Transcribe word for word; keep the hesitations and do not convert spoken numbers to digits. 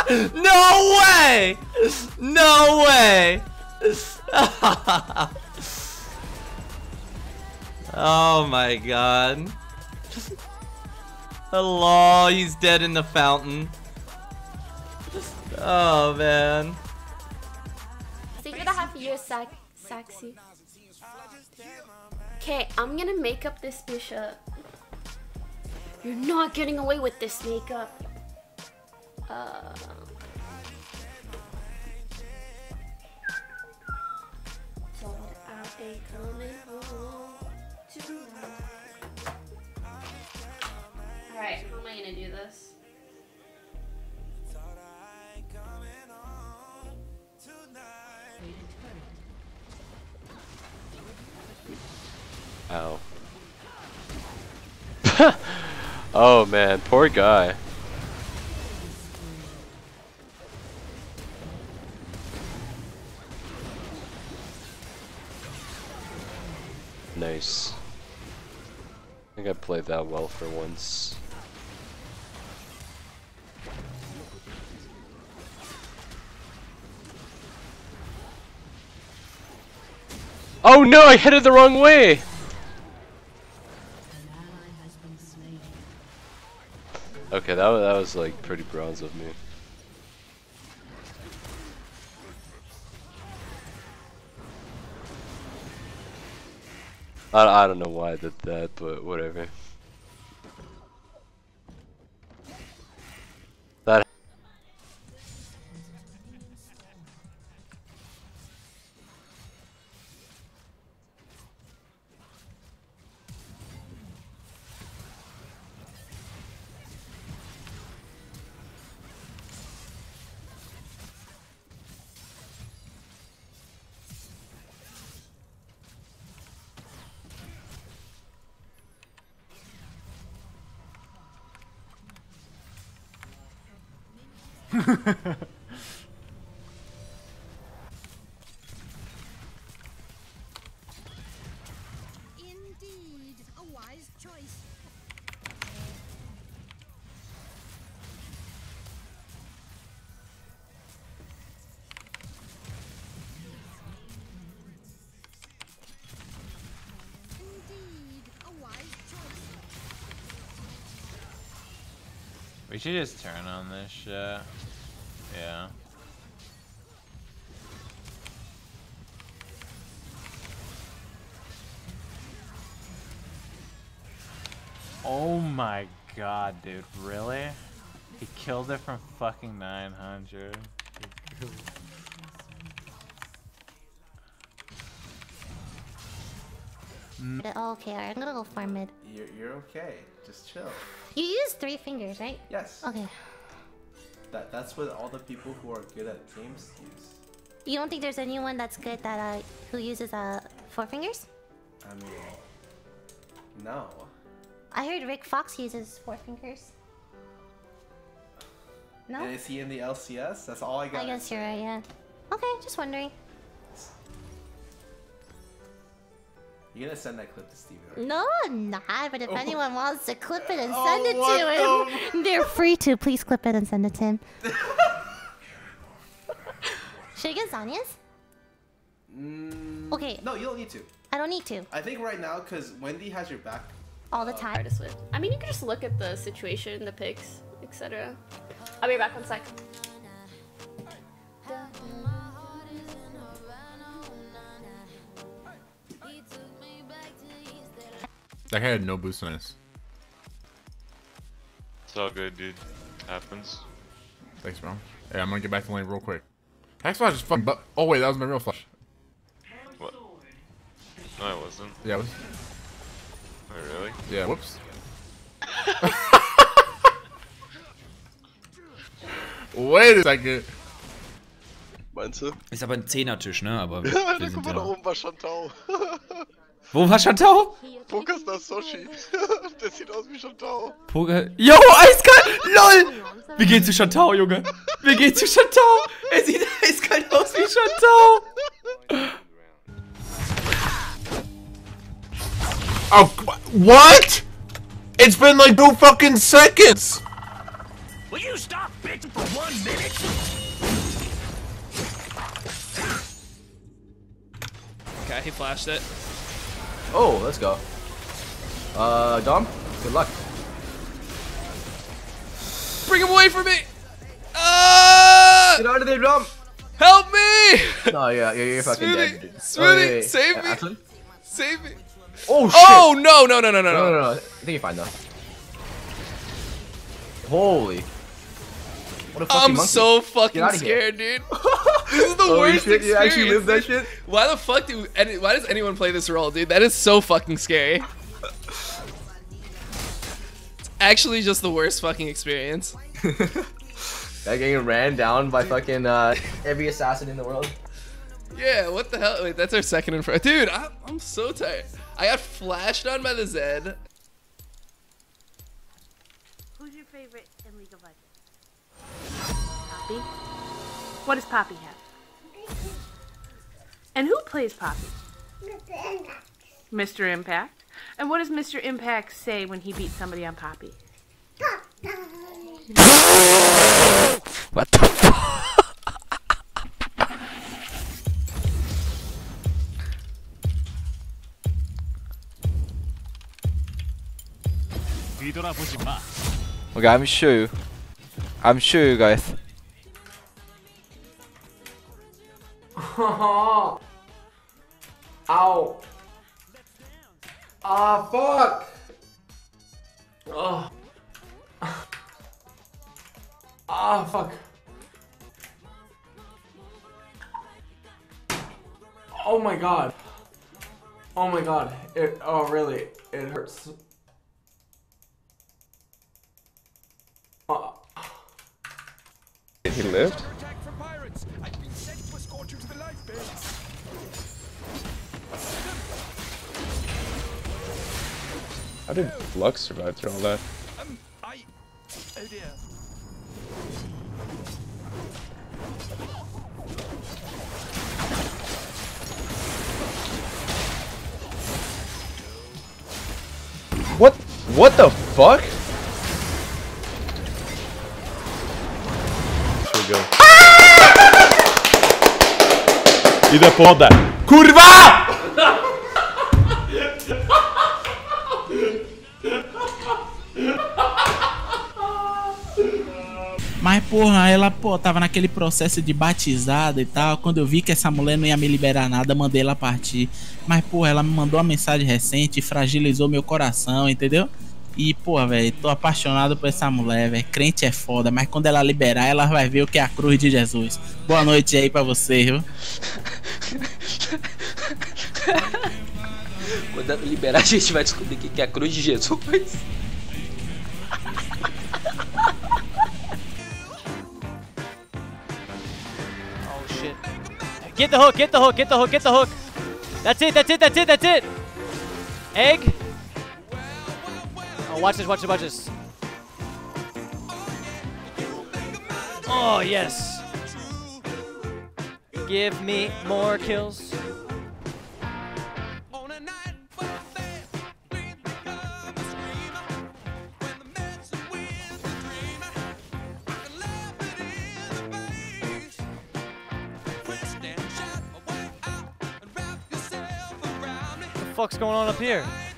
No way! No way! Oh my god. Hello, he's dead in the fountain. Oh man. Secret and a half years, sac sexy. Okay, I'm gonna make up this bishop. You're not getting away with this makeup. Uh. Told I ain't coming home tonight. Alright, how am I gonna do this? Ow. Oh man, poor guy. Nice. I think I played that well for once. Oh no, I hit it the wrong way! Okay, that was, that was like pretty bronze of me. I, I don't know why I did that, but whatever. That Indeed, a wise choice. Indeed, a wise choice. We should just turn on this shit. Yeah. Oh my god, dude, really? He killed it from fucking nine hundred. Okay, I'm gonna go farm mid. You're, you're okay. Just chill. You use three fingers, right? Yes. Okay. That that's what all the people who are good at games use. You don't think there's anyone that's good that uh who uses uh four fingers? I mean, no. I heard Rick Fox uses four fingers. No? And is he in the L C S? That's all I got. I guess you're right, yeah. Okay, just wondering. You're gonna send that clip to Steven, right? No, I'm not, but if Oh. anyone wants to clip it and Oh, send it what to him, they're free to. Please clip it and send it to him. Should I get Zanya's? Mm, Okay. No, you don't need to. I don't need to. I think right now, because Wendy has your back. All the time. Artist with. I mean, you can just look at the situation, the pics, et cetera. I'll be back one sec. That guy had no boost on us. It's all good, dude. Happens. Thanks, bro. Hey, I'm gonna get back to lane real quick. Hex flash is fucking but oh wait, that was my real flash. What? No, it wasn't. Yeah, it was. Oh, really? Yeah, whoops. Wait a second. Meinst du? Ist aber ein Zehnertisch, ne? Aber wir Ja, sind guck mal, da ja. oben war Shantau. Wo war Shantau? Pokerstar Soshi. Der sieht aus wie Shantau. Poker. Yo, eiskalt! LOL! Wir gehen zu Shantau, Junge. Wir gehen zu Shantau. Er sieht eiskalt aus wie Shantau. Oh, what? It's been like two fucking seconds. Will you stop bitching for one minute? Okay, he flashed it. Oh, let's go. Uh, Dom, good luck. Bring him away from me! Uh, Get out of there, Dom! Help me! No, yeah, you're, you're fucking Smoothie, dead, dude. Smoothie, Oh, wait, wait. save Uh, me! Ashlyn? Save me! Oh shit! Oh no no no no no No, no, no! no, I think you're fine though. Holy! What a fucking I'm monkey. so Get fucking outta here. scared, dude. This is the Holy worst shit, you experience. actually lived that dude. shit? Why the fuck do any, why does anyone play this role, dude? That is so fucking scary. It's actually just the worst fucking experience. That getting ran down by fucking uh, every assassin in the world. Yeah, what the hell? Wait, that's our second in front. Dude, I, I'm so tired. I got flashed on by the Zed. Who's your favorite in League of Legends? Poppy? What does Poppy have? And who plays Poppy? Mister Impact. And what does Mister Impact say when he beats somebody on Poppy? What the fuck? Okay, I'm sure. I'm sure, you guys. Ow. Ah, fuck. Oh. Ah, fuck. Oh my god. Oh my god. It, oh really, it hurts. Oh. He lived? How did Lux survive through all that? Um, I... Oh dear. What? What the fuck? Should we go? Idę poda. Kurwa! Mas, porra, ela, pô, tava naquele processo de batizada e tal. Quando eu vi que essa mulher não ia me liberar nada, mandei ela partir. Mas, porra, ela me mandou uma mensagem recente e fragilizou meu coração, entendeu? E, porra, velho, tô apaixonado por essa mulher, velho. Crente é foda, mas quando ela liberar, ela vai ver o que é a cruz de Jesus. Boa noite aí pra você, viu? Quando ela liberar, a gente vai descobrir o que é a cruz de Jesus. Get the hook, get the hook, get the hook, get the hook. That's it, that's it, that's it, that's it. Egg. Oh, watch this, watch this, watch this. Oh, yes. Give me more kills. What the fuck's going on up here?